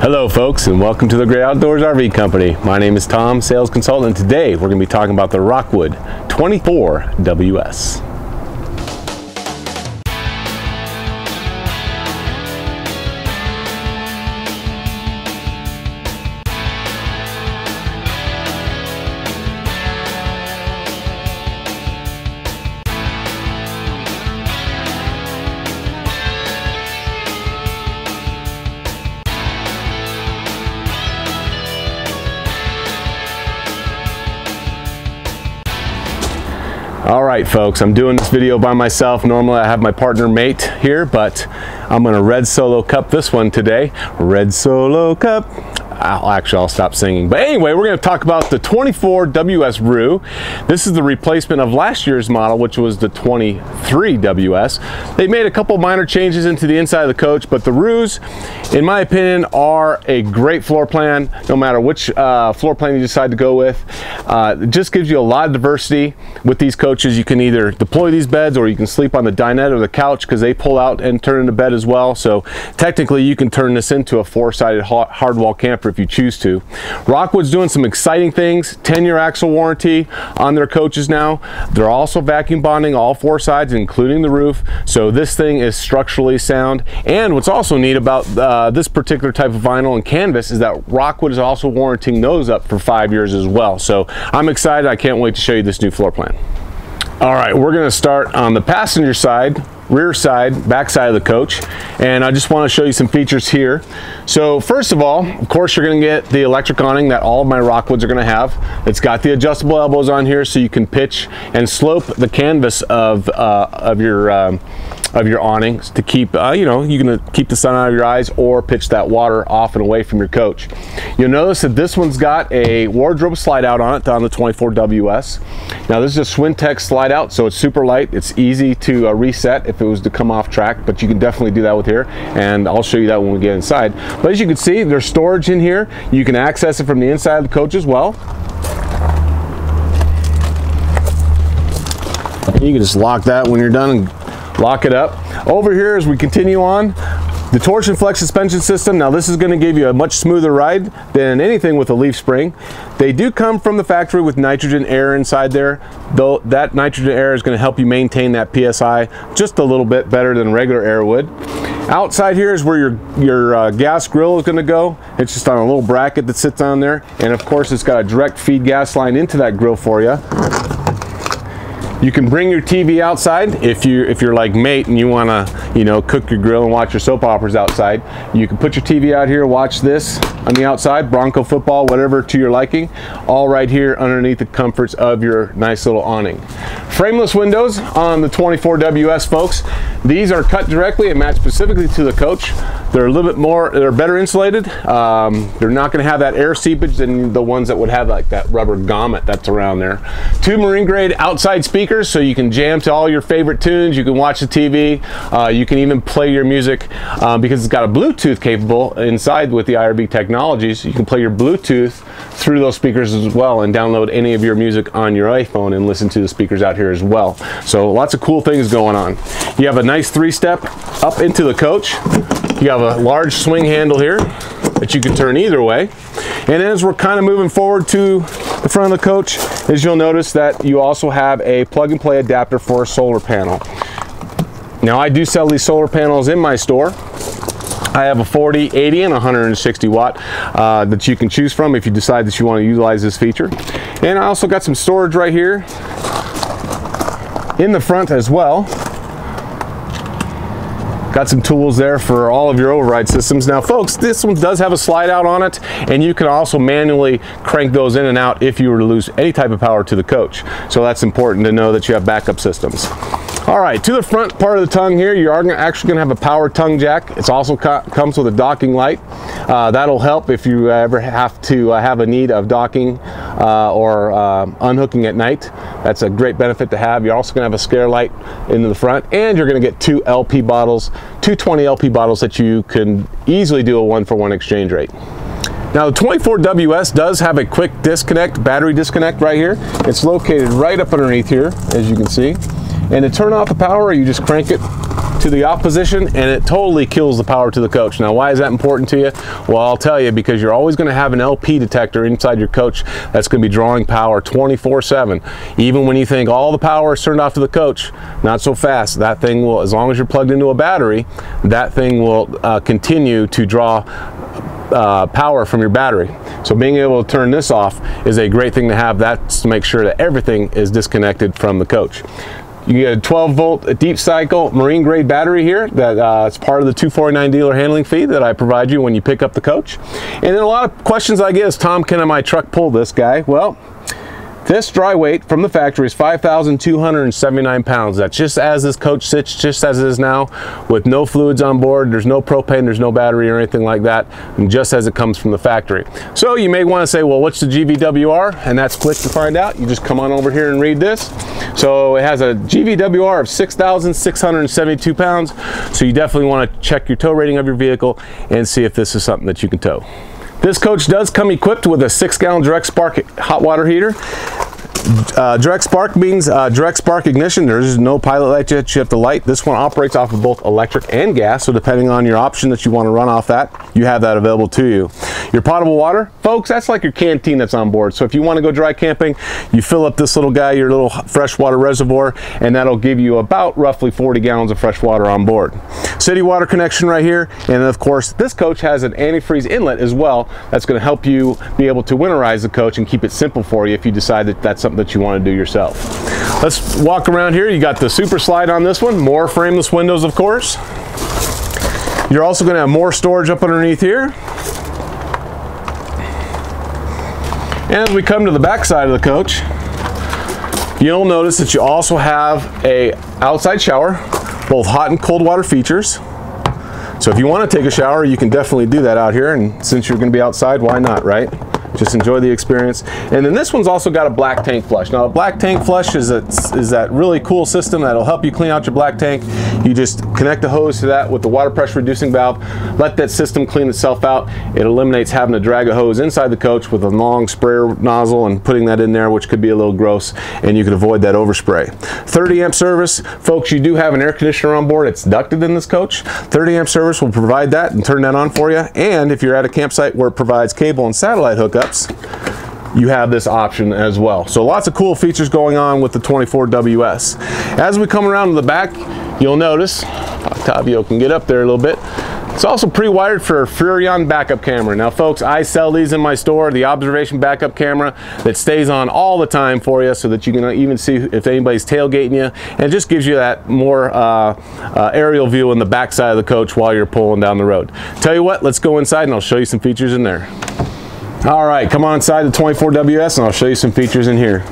Hello folks, and welcome to the Great Outdoors RV Company. My name is Tom, sales consultant. Today we're going to be talking about the ROCKWOOD 24WS. Alright folks, I'm doing this video by myself. Normally I have my partner mate here, but I'm going to red solo cup this one today. Red solo cup. I'll stop singing. But anyway, we're going to talk about the 24WS ROO. This is the replacement of last year's model, which was the 23WS. They made a couple minor changes into the inside of the coach, but the ROOs, in my opinion, are a great floor plan, no matter which floor plan you decide to go with. It just gives you a lot of diversity with these coaches. You can either deploy these beds or you can sleep on the dinette or the couch because they pull out and turn into bed as well. So technically you can turn this into a four-sided hardwall camper if you choose to. ROCKWOOD's doing some exciting things. 10-year axle warranty on their coaches now. They're also vacuum bonding all four sides, including the roof. So this thing is structurally sound. And what's also neat about this particular type of vinyl and canvas is that ROCKWOOD is also warranting those up for 5 years as well. So I'm excited. I can't wait to show you this new floor plan. All right, we're going to start on the passenger side, rear side, back side of the coach, and I just want to show you some features here. So first of all, of course, you're going to get the electric awning that all of my ROCKWOODs are going to have. It's got the adjustable elbows on here, so you can pitch and slope the canvas of your awnings to keep you can keep the sun out of your eyes or pitch that water off and away from your coach. You'll notice that this one's got a wardrobe slide out on it on the 24WS. Now this is a Swintex slide out, so it's super light. It's easy to reset if it was to come off track, but you can definitely do that with here, and I'll show you that when we get inside. But as you can see, there's storage in here. You can access it from the inside of the coach as well. You can just lock that when you're done and lock it up. Over here, as we continue on, the torsion flex suspension system. Now this is going to give you a much smoother ride than anything with a leaf spring. They do come from the factory with nitrogen air inside there, though that nitrogen air is going to help you maintain that PSI just a little bit better than regular air would. Outside here is where your gas grill is going to go. It's just on a little bracket that sits on there, and of course it's got a direct feed gas line into that grill for you. You can bring your TV outside if you're like mate and you want to cook your grill and watch your soap operas outside. You can put your TV out here, watch this on the outside, Bronco football, whatever to your liking, all right here underneath the comforts of your nice little awning. Frameless windows on the 24WS, folks. These are cut directly and matched specifically to the coach. They're a little bit more, they're better insulated. They're not going to have that air seepage than the ones that would have like that rubber grommet that's around there. 2 marine grade outside speakers, so you can jam to all your favorite tunes. You can watch the TV. You can even play your music because it's got a Bluetooth capable inside with the IRB technologies. You can play your Bluetooth through those speakers as well and download any of your music on your iPhone and listen to the speakers out here as well. So lots of cool things going on. You have a nice 3-step up into the coach. You have a large swing handle here that you can turn either way. And as we're kind of moving forward to the front of the coach, as you'll notice that you also have a plug-and-play adapter for a solar panel. Now I do sell these solar panels in my store. I have a 40, 80, and 160 watt that you can choose from if you decide that you want to utilize this feature. And I also got some storage right here in the front as well. Got some tools there for all of your override systems. Now folks, this one does have a slide out on it, and you can also manually crank those in and out if you were to lose any type of power to the coach. So that's important to know that you have backup systems. All right, to the front part of the tongue here, you are actually going to have a power tongue jack. It also comes with a docking light. That'll help if you ever have to have a need of docking or unhooking at night. That's a great benefit to have. You're also going to have a scare light into the front, and you're going to get 2 LP bottles, 2 20 LP bottles that you can easily do a 1-for-1 exchange rate. Now the 24WS does have a quick disconnect, battery disconnect right here. It's located right up underneath here, as you can see. And to turn off the power, you just crank it to the off position, and it totally kills the power to the coach. Now, why is that important to you? Well, I'll tell you, because you're always going to have an LP detector inside your coach that's going to be drawing power 24/7. Even when you think all the power is turned off to the coach, not so fast. That thing will, as long as you're plugged into a battery, that thing will continue to draw power from your battery. So being able to turn this off is a great thing to have. That's to make sure that everything is disconnected from the coach. You get a 12-volt deep cycle marine grade battery here that it's part of the $249 dealer handling fee that I provide you when you pick up the coach. And then a lot of questions I get is, Tom, can my truck pull this guy? Well, this dry weight from the factory is 5,279 pounds. That's just as this coach sits, just as it is now, with no fluids on board. There's no propane, there's no battery or anything like that, and just as it comes from the factory. So you may want to say, well, what's the GVWR? And that's quick to find out. You just come on over here and read this. So it has a GVWR of 6,672 pounds. So you definitely want to check your tow rating of your vehicle and see if this is something that you can tow. This coach does come equipped with a 6-gallon direct spark hot water heater. Direct spark means direct spark ignition. There's no pilot light yet. You have to light. This one operates off of both electric and gas, so depending on your option that you want to run off that, you have that available to you. Your potable water, folks, that's like your canteen that's on board. So if you want to go dry camping, you fill up this little guy, your little freshwater reservoir, and that'll give you about roughly 40 gallons of fresh water on board. City water connection right here, and then of course this coach has an antifreeze inlet as well. That's going to help you be able to winterize the coach and keep it simple for you if you decide that that's something that you want to do yourself. Let's walk around here. You got the super slide on this one, more frameless windows, of course. You're also going to have more storage up underneath here. And as we come to the back side of the coach, you'll notice that you also have a outside shower, both hot and cold water features. So if you want to take a shower, you can definitely do that out here, and since you're going to be outside, why not, right? Just enjoy the experience. And then this one's also got a black tank flush. Now, a black tank flush is that really cool system that'll help you clean out your black tank. You just connect the hose to that with the water pressure reducing valve, let that system clean itself out. It eliminates having to drag a hose inside the coach with a long sprayer nozzle and putting that in there, which could be a little gross, and you can avoid that overspray. 30 amp service. Folks, you do have an air conditioner on board. It's ducted in this coach. 30 amp service will provide that and turn that on for you. And if you're at a campsite where it provides cable and satellite hookups, you have this option as well. So lots of cool features going on with the 24WS. As we come around to the back, you'll notice, Octavio can get up there a little bit, it's also pre-wired for a Furrion backup camera. Now folks, I sell these in my store, the observation backup camera that stays on all the time for you so that you can even see if anybody's tailgating you, and it just gives you that more aerial view in the back side of the coach while you're pulling down the road. Tell you what, let's go inside and I'll show you some features in there. All right, come on inside the 24WS and I'll show you some features in here.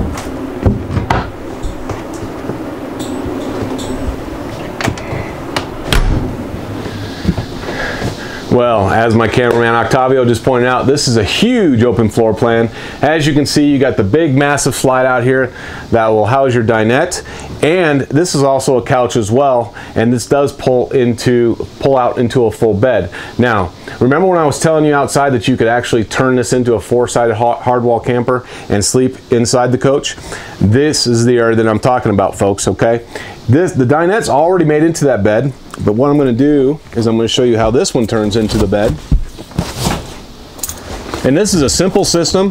Well, as my cameraman Octavio just pointed out, this is a huge open floor plan. As you can see, you got the big massive slide out here that will house your dinette, and this is also a couch as well, and this does pull out into a full bed. Now, remember when I was telling you outside that you could actually turn this into a 4-sided hardwall camper and sleep inside the coach? This is the area that I'm talking about, folks, okay? The dinette's already made into that bed, but what I'm going to do is I'm going to show you how this one turns into the bed. And this is a simple system.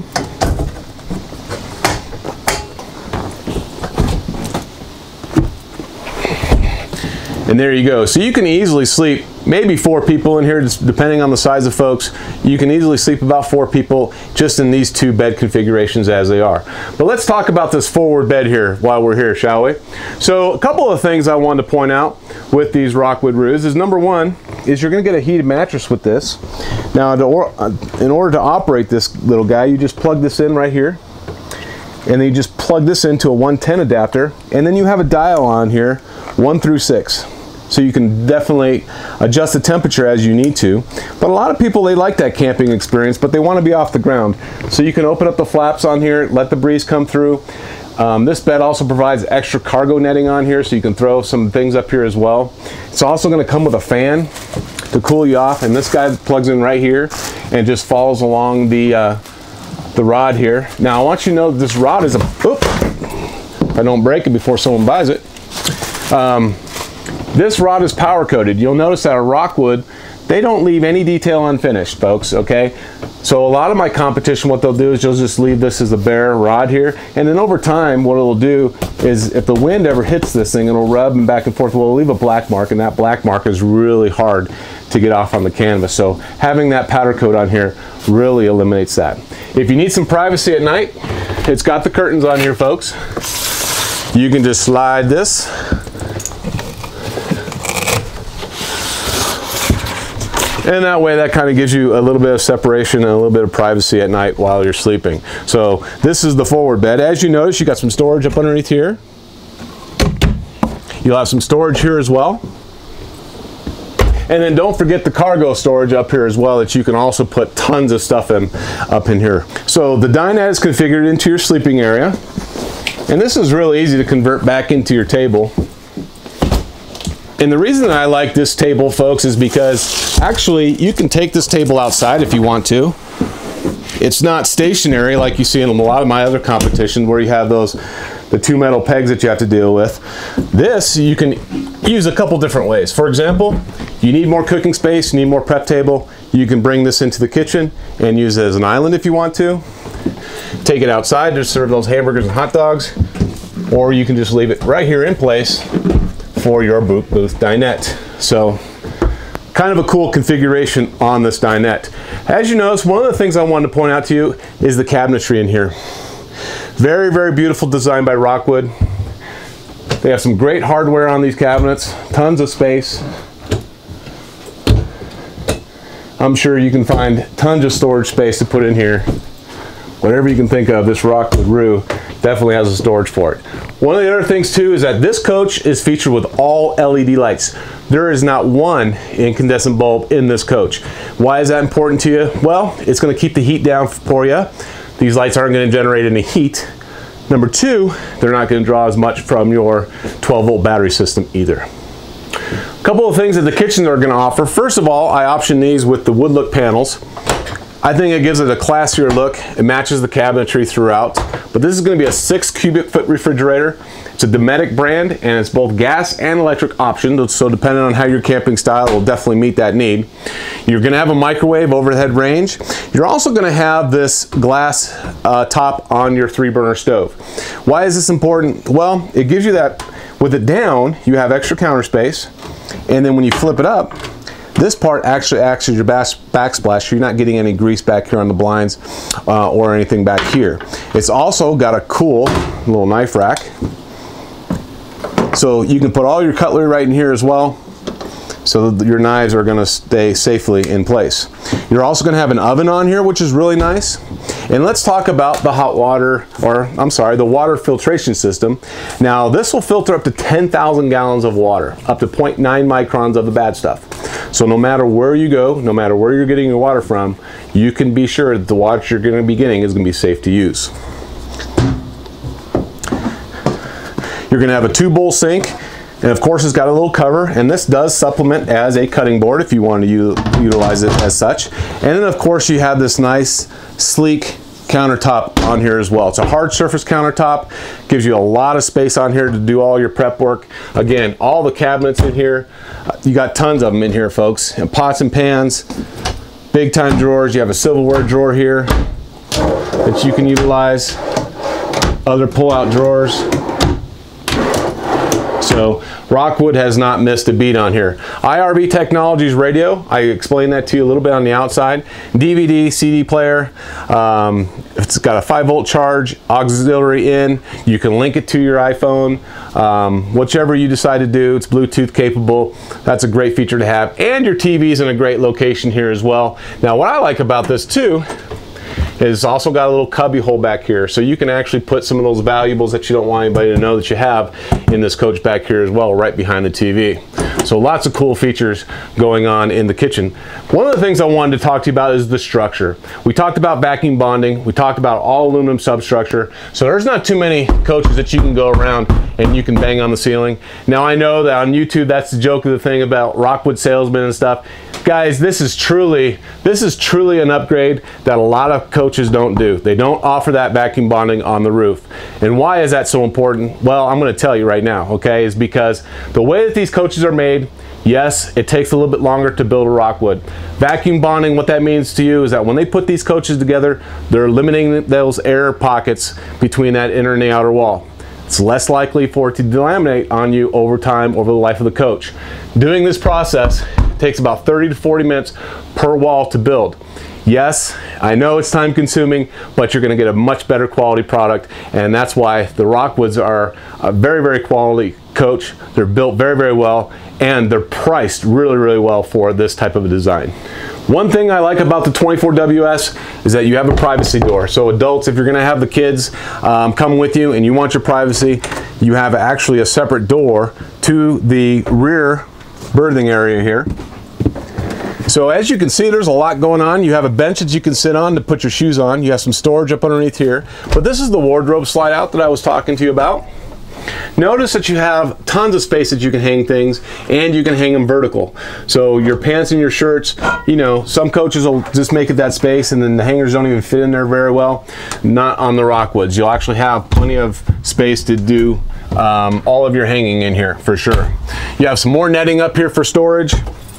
And there you go. So you can easily sleep maybe 4 people in here, just depending on the size of folks. You can easily sleep about 4 people just in these 2 bed configurations as they are. But let's talk about this forward bed here while we're here, shall we? So a couple of things I wanted to point out with these Rockwood roos is, number one, is you're going to get a heated mattress with this. Now, in order to operate this little guy, you just plug this in right here, and then you just plug this into a 110 adapter, and then you have a dial on here, 1 through 6. So you can definitely adjust the temperature as you need to. But a lot of people, they like that camping experience, but they want to be off the ground. So you can open up the flaps on here, let the breeze come through. This bed also provides extra cargo netting on here, so you can throw some things up here as well. It's also going to come with a fan to cool you off, and this guy plugs in right here and just follows along the rod here. Now I want you to know that this rod is if I don't break it before someone buys it. This rod is power coated. You'll notice that a Rockwood, they don't leave any detail unfinished, folks, okay? So a lot of my competition, what they'll do is you'll just leave this as a bare rod here, and then over time, what it'll do is if the wind ever hits this thing, it'll rub and back and forth. Well, it'll leave a black mark, and that black mark is really hard to get off on the canvas. So having that powder coat on here really eliminates that. If you need some privacy at night, it's got the curtains on here, folks. You can just slide this. And that way, that kind of gives you a little bit of separation and a little bit of privacy at night while you're sleeping. So this is the forward bed. As you notice, you got some storage up underneath here. You'll have some storage here as well. And then don't forget the cargo storage up here as well, that you can also put tons of stuff in up in here. So the dinette is configured into your sleeping area. And this is really easy to convert back into your table. And the reason I like this table, folks, is because actually you can take this table outside if you want to. It's not stationary like you see in a lot of my other competition where you have the two metal pegs that you have to deal with. This you can use a couple different ways. For example, you need more cooking space, you need more prep table, you can bring this into the kitchen and use it as an island if you want to. Take it outside to serve those hamburgers and hot dogs, or you can just leave it right here in place for your booth dinette. So kind of a cool configuration on this dinette. As you notice, one of the things I wanted to point out to you is the cabinetry in here. Very, very beautiful design by Rockwood. They have some great hardware on these cabinets, tons of space. I'm sure you can find tons of storage space to put in here. Whatever you can think of, this Rockwood Roo definitely has a storage for it. One of the other things too is that this coach is featured with all LED lights. There is not one incandescent bulb in this coach. Why is that important to you? Well, it's going to keep the heat down for you. These lights aren't going to generate any heat. Number two, they're not going to draw as much from your 12-volt battery system either. A couple of things that the kitchens are going to offer. First of all, I option these with the wood look panels. I think it gives it a classier look. It matches the cabinetry throughout. But this is going to be a 6 cubic foot refrigerator. It's a Dometic brand, and it's both gas and electric option. So depending on how your camping style, it will definitely meet that need. You're going to have a microwave overhead range. You're also going to have this glass top on your 3-burner stove. Why is this important? Well, it gives you that, with it down, you have extra counter space. And then when you flip it up, this part actually acts as your backsplash, so you're not getting any grease back here on the blinds or anything back here. It's also got a cool little knife rack. So you can put all your cutlery right in here as well, so that your knives are going to stay safely in place. You're also going to have an oven on here, which is really nice. And let's talk about the hot water, or I'm sorry, the water filtration system. Now this will filter up to 10,000 gallons of water, up to 0.9 microns of the bad stuff. So no matter where you go, no matter where you're getting your water from, you can be sure that the water you're going to be getting is going to be safe to use. You're going to have a 2-bowl sink, and of course it's got a little cover, and this does supplement as a cutting board if you want to utilize it as such. And then of course you have this nice sleek countertop on here as well. It's a hard surface countertop, gives you a lot of space on here to do all your prep work. Again, all the cabinets in here, you got tons of them in here, folks, and pots and pans, big time drawers. You have a silverware drawer here that you can utilize, other pull-out drawers. So Rockwood has not missed a beat on here. IRV Technologies radio, I explained that to you a little bit on the outside. DVD, CD player, it's got a 5-volt charge, auxiliary in. You can link it to your iPhone, whichever you decide to do. It's Bluetooth capable. That's a great feature to have. And your TV's in a great location here as well. Now what I like about this too, it's also got a little cubby hole back here, so you can actually put some of those valuables that you don't want anybody to know that you have in this coach back here as well, right behind the TV. So lots of cool features going on in the kitchen. One of the things I wanted to talk to you about is the structure. We talked about vacuum bonding, we talked about all aluminum substructure, so there's not too many coaches that you can go around and you can bang on the ceiling. Now I know that on YouTube that's the joke of the thing about Rockwood salesmen and stuff. Guys, this is truly an upgrade that a lot of coaches coaches don't do. They don't offer that vacuum bonding on the roof. And why is that so important? Well, I'm going to tell you right now, okay, is because the way that these coaches are made, yes, it takes a little bit longer to build a Rockwood. Vacuum bonding, what that means to you is that when they put these coaches together, they're limiting those air pockets between that inner and the outer wall. It's less likely for it to delaminate on you over time, over the life of the coach. Doing this process takes about 30 to 40 minutes per wall to build. Yes, I know it's time consuming, but you're going to get a much better quality product, and that's why the Rockwoods are a very, very quality coach. They're built very, very well, and they're priced really, really well for this type of a design. One thing I like about the 24WS is that you have a privacy door. So adults, if you're going to have the kids come with you and you want your privacy, you have actually a separate door to the rear berthing area here. So as you can see, there's a lot going on. You have a bench that you can sit on to put your shoes on. You have some storage up underneath here. But this is the wardrobe slide out that I was talking to you about. Notice that you have tons of space that you can hang things, and you can hang them vertical. So your pants and your shirts, you know, some coaches will just make it that space and then the hangers don't even fit in there very well. Not on the Rockwoods. You'll actually have plenty of space to do all of your hanging in here for sure. You have some more netting up here for storage.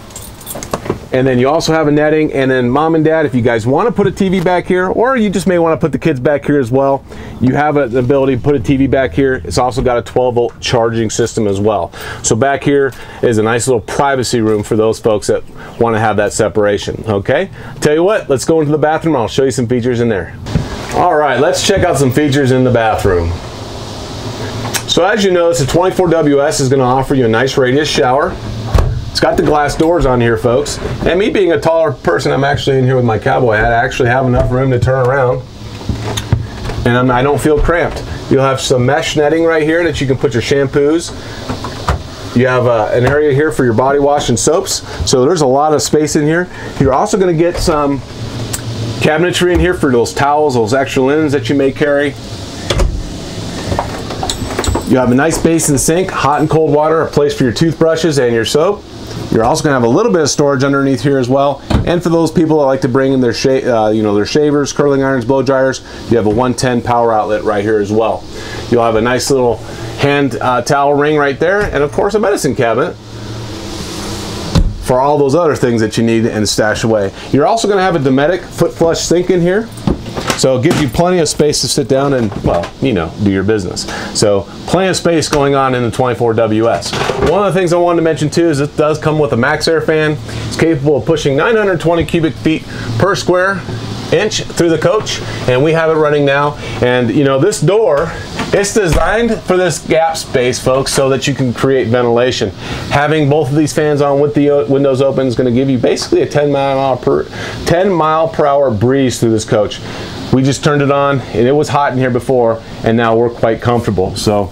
And then you also have a netting, and then mom and dad, if you guys want to put a TV back here, or you just may want to put the kids back here as well, you have the ability to put a TV back here. It's also got a 12-volt charging system as well. So back here is a nice little privacy room for those folks that want to have that separation, okay? Tell you what, let's go into the bathroom. I'll show you some features in there. All right, let's check out some features in the bathroom. So as you notice, the 24WS is going to offer you a nice radius shower. It's got the glass doors on here, folks. And me being a taller person, I'm actually in here with my cowboy hat. I actually have enough room to turn around. And I don't feel cramped. You'll have some mesh netting right here that you can put your shampoos. You have an area here for your body wash and soaps. So there's a lot of space in here. You're also going to get some cabinetry in here for those towels, those extra linens that you may carry. You have a nice basin sink, hot and cold water, a place for your toothbrushes and your soap. You're also going to have a little bit of storage underneath here as well. And for those people that like to bring in their, their shavers, curling irons, blow dryers, you have a 110 power outlet right here as well. You'll have a nice little hand towel ring right there, and of course a medicine cabinet for all those other things that you need and stash away. You're also going to have a Dometic foot flush sink in here. So it gives you plenty of space to sit down and, well, you know, do your business. So plenty of space going on in the 24WS. One of the things I wanted to mention too is it does come with a max air fan. It's capable of pushing 920 cubic feet per square inch through the coach, and we have it running now. And you know, this door, it's designed for this gap space, folks, so that you can create ventilation. Having both of these fans on with the windows open is going to give you basically a 10 mile per hour breeze through this coach. We just turned it on and it was hot in here before, and now we're quite comfortable. So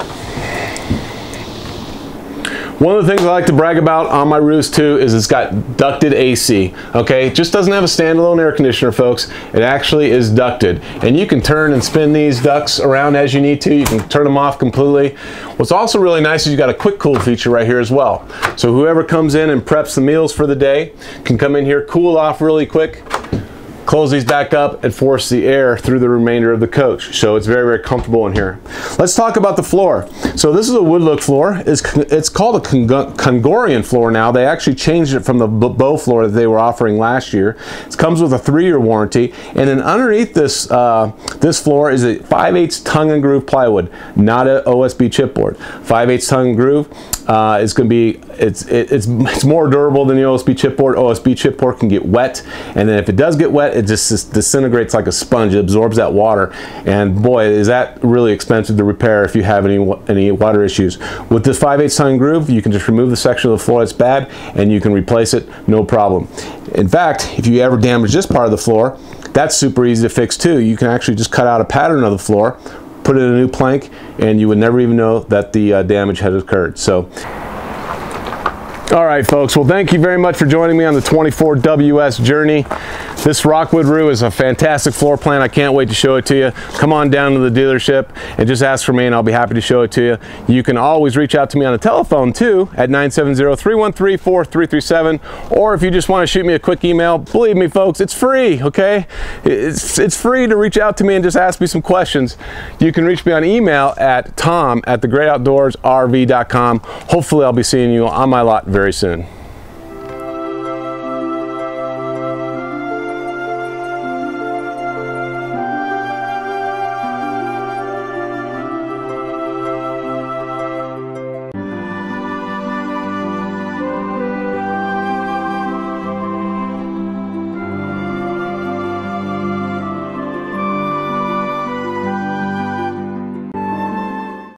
one of the things I like to brag about on my roofs too is it's got ducted AC. Okay, it just doesn't have a standalone air conditioner, folks. It actually is ducted, and you can turn and spin these ducts around as you need to. You can turn them off completely. What's also really nice is you got a quick cool feature right here as well. So whoever comes in and preps the meals for the day can come in here, cool off really quick, close these back up, and force the air through the remainder of the coach. So it's very, very comfortable in here. Let's talk about the floor. So this is a wood look floor. It's called a Congorian floor now. They actually changed it from the bow floor that they were offering last year. It comes with a 3-year warranty, and then underneath this this floor is a 5/8 tongue and groove plywood, not a OSB chipboard. 5/8 tongue and groove. It's going to be it's more durable than the OSB chipboard. OSB chipboard can get wet, and then if it does get wet, it just disintegrates like a sponge. It absorbs that water, and boy, is that really expensive to repair if you have any water issues. With this 5/8 tongue and groove, you can just remove the section of the floor that's bad, and you can replace it, no problem. In fact, if you ever damage this part of the floor, that's super easy to fix too. You can actually just cut out a pattern of the floor, put in a new plank, and you would never even know that the damage had occurred. So All right, folks. Well, thank you very much for joining me on the 24WS journey. This Rockwood Roo is a fantastic floor plan. I can't wait to show it to you. Come on down to the dealership and just ask for me and I'll be happy to show it to you. You can always reach out to me on the telephone too at 970-313-4337, or if you just want to shoot me a quick email, believe me folks, it's free, okay? It's free to reach out to me and just ask me some questions. You can reach me on email at tom@thegreatoutdoorsrv.com. Hopefully I'll be seeing you on my lot very soon.